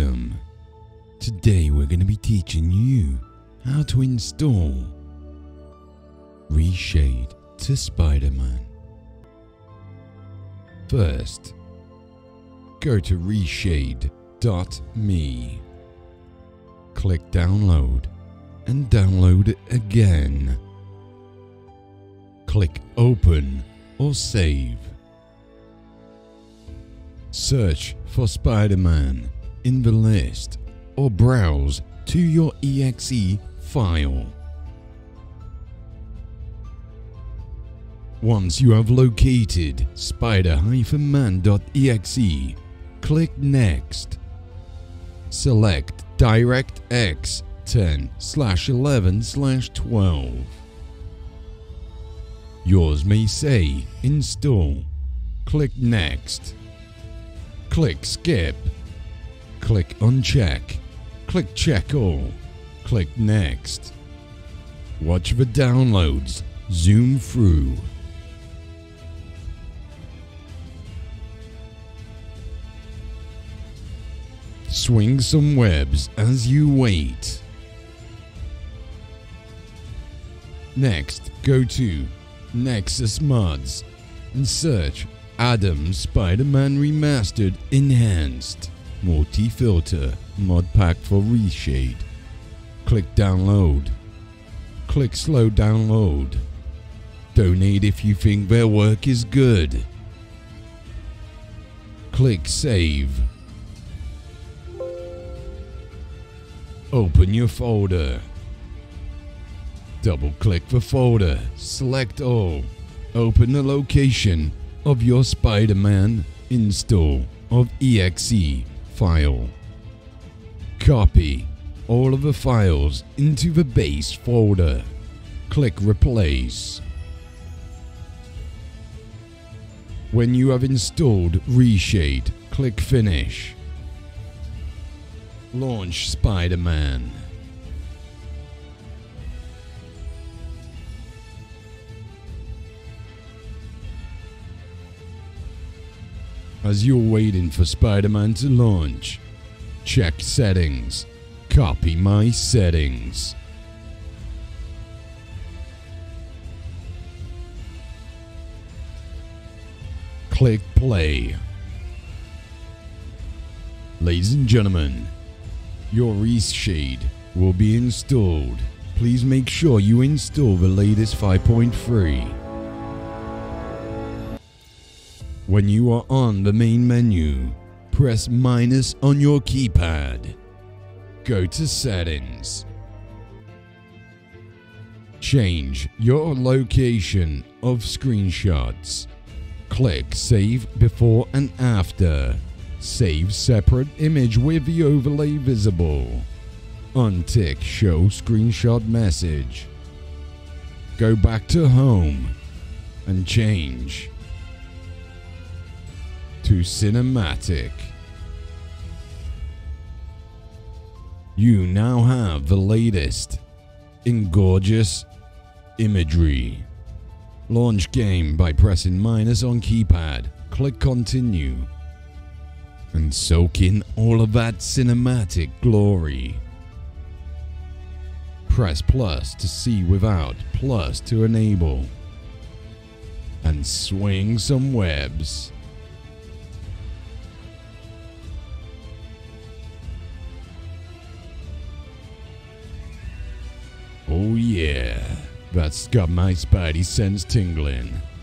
welcome. Today we're going to be teaching you how to install Reshade to Spider-Man. First, go to reshade.me. Click download and download it again. Click open or save. Search for Spider-Man in the list or browse to your exe file. Once you have located spider-man.exe, click Next. Select DirectX 10/11/12. Yours may say Install. Click Next. Click Skip. Click Uncheck. Click Check All. Click Next. Watch the downloads zoom through. Swing some webs as you wait. Next, go to Nixxes Mods and search Adam Spider-Man Remastered Enhanced Multi-Filter Mod Pack for Reshade. Click Download. Click Slow Download. Donate if you think their work is good. Click Save. Open your folder. Double-click the folder. Select all. Open the location of your Spider-Man install of exe file. Copy all of the files into the base folder. Click Replace. When you have installed Reshade, click Finish. Launch Spider-Man. As you're waiting for Spider-Man to launch, check Settings. Copy my settings. Click Play. Ladies and gentlemen, your Reshade will be installed. Please make sure you install the latest 5.3. When you are on the main menu, press minus on your keypad. Go to Settings. Change your location of screenshots. Click Save Before and After. Save separate image with the overlay visible. Untick Show Screenshot Message. Go back to Home and change to Cinematic. You now have the latest in gorgeous imagery. Launch game by pressing minus on keypad. Click Continue and soak in all of that cinematic glory. Press plus to see without, plus to enable, and swing some webs. Oh yeah, that's got my spidey sense tingling.